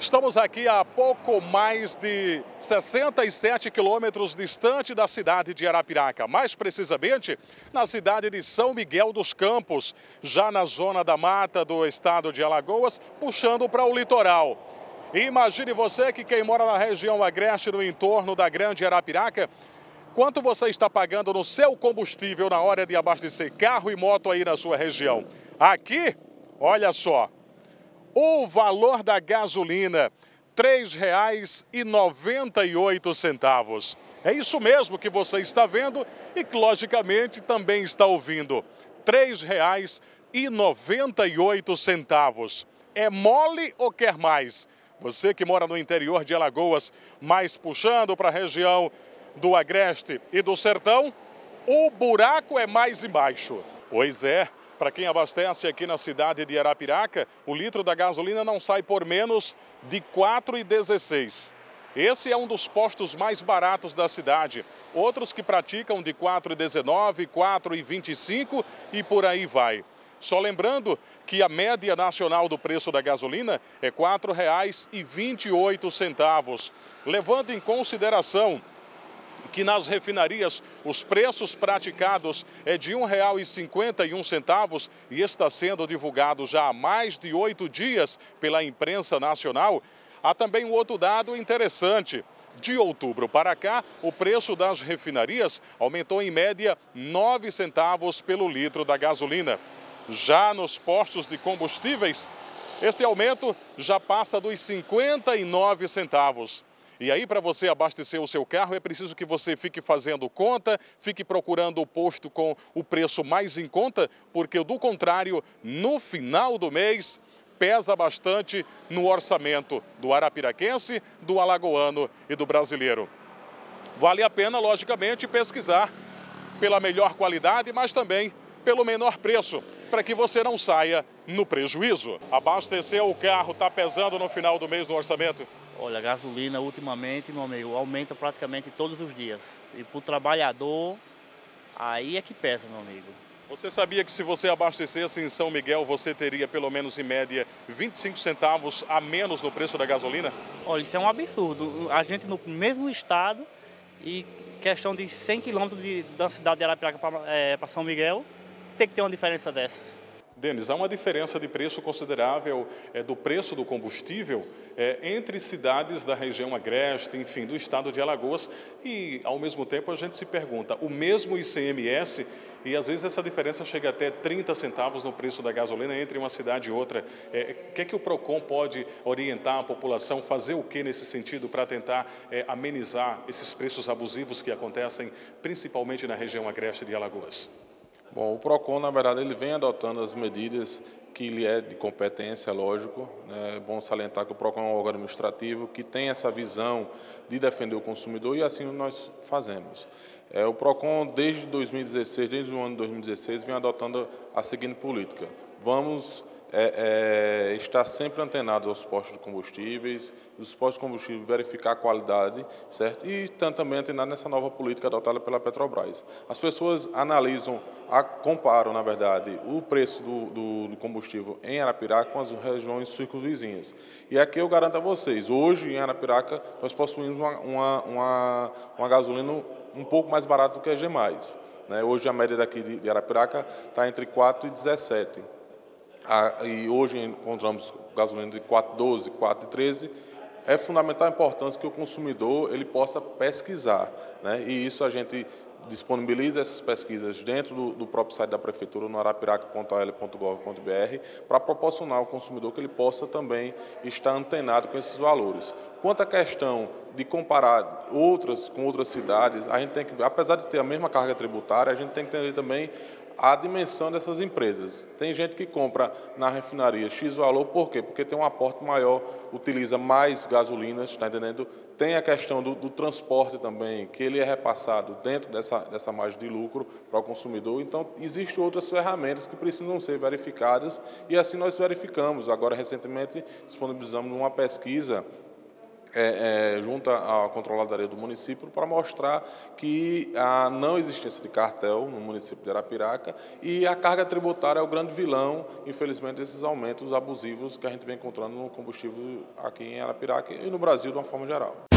Estamos aqui a pouco mais de 67 quilômetros distante da cidade de Arapiraca, mais precisamente na cidade de São Miguel dos Campos, já na zona da mata do estado de Alagoas, puxando para o litoral. E imagine você que quem mora na região agreste, no entorno da grande Arapiraca, quanto você está pagando no seu combustível na hora de abastecer carro e moto aí na sua região. Aqui, olha só. O valor da gasolina, R$ 3,98. É isso mesmo que você está vendo e que, logicamente, também está ouvindo. R$ 3,98. É mole ou quer mais? Você que mora no interior de Alagoas, mais puxando para a região do Agreste e do Sertão, o buraco é mais embaixo. Pois é. Para quem abastece aqui na cidade de Arapiraca, o litro da gasolina não sai por menos de R$ 4,16. Esse é um dos postos mais baratos da cidade. Outros que praticam de R$ 4,19, R$ 4,25 e por aí vai. Só lembrando que a média nacional do preço da gasolina é R$ 4,28, levando em consideração que nas refinarias os preços praticados é de R$ 1,51 e está sendo divulgado já há mais de 8 dias pela imprensa nacional. Há também um outro dado interessante. De outubro para cá, o preço das refinarias aumentou em média 9 centavos pelo litro da gasolina. Já nos postos de combustíveis, este aumento já passa dos 59 centavos. E aí, para você abastecer o seu carro, é preciso que você fique fazendo conta, fique procurando o posto com o preço mais em conta, porque, do contrário, no final do mês, pesa bastante no orçamento do arapiraquense, do alagoano e do brasileiro. Vale a pena, logicamente, pesquisar pela melhor qualidade, mas também pelo menor preço, para que você não saia no prejuízo. Abastecer o carro está pesando no final do mês no orçamento? Olha, a gasolina ultimamente, meu amigo, aumenta praticamente todos os dias. E para o trabalhador, aí é que pesa, meu amigo. Você sabia que se você abastecesse em São Miguel, você teria pelo menos em média 25 centavos a menos no preço da gasolina? Olha, isso é um absurdo. A gente no mesmo estado e questão de 100 quilômetros da cidade de Arapiraca para São Miguel, tem que ter uma diferença dessas. Denis, há uma diferença de preço considerável do preço do combustível entre cidades da região agreste, enfim, do estado de Alagoas e, ao mesmo tempo, a gente se pergunta, o mesmo ICMS, e às vezes essa diferença chega até 30 centavos no preço da gasolina entre uma cidade e outra. O que é que o PROCON pode orientar a população, fazer o que nesse sentido para tentar amenizar esses preços abusivos que acontecem principalmente na região agreste de Alagoas? Bom, o PROCON, na verdade, ele vem adotando as medidas que lhe é de competência, lógico. É bom salientar que o PROCON é um órgão administrativo que tem essa visão de defender o consumidor e assim nós fazemos. O PROCON, desde 2016, desde o ano de 2016, vem adotando a seguinte política. Vamos estar sempre antenados aos postos de combustíveis, os postos de combustível verificar a qualidade, certo? E também antenado nessa nova política adotada pela Petrobras. As pessoas analisam, comparam, na verdade, o preço do combustível em Arapiraca com as regiões circunvizinhas. E aqui eu garanto a vocês, hoje em Arapiraca nós possuímos uma gasolina um pouco mais barata do que a G+. Hoje a média daqui de Arapiraca está entre 4 e 17. E hoje encontramos gasolina de 4,12, 4,13. É fundamental a importância que o consumidor ele possa pesquisar, E isso a gente disponibiliza essas pesquisas dentro do próprio site da Prefeitura, no arapiraca.al.gov.br, para proporcionar ao consumidor que ele possa também estar antenado com esses valores. Quanto à questão de comparar com outras cidades, a gente tem que ver, apesar de ter a mesma carga tributária, a gente tem que entender também a dimensão dessas empresas. Tem gente que compra na refinaria X valor, por quê? Porque tem um aporte maior, utiliza mais gasolinas, está entendendo? Tem a questão do transporte também, que ele é repassado dentro dessa margem de lucro para o consumidor. Então, existem outras ferramentas que precisam ser verificadas e assim nós verificamos. Agora, recentemente, disponibilizamos uma pesquisa junto à controladoria do município para mostrar que a não existência de cartel no município de Arapiraca e a carga tributária é o grande vilão, infelizmente, desses aumentos abusivos que a gente vem encontrando no combustível aqui em Arapiraca e no Brasil de uma forma geral.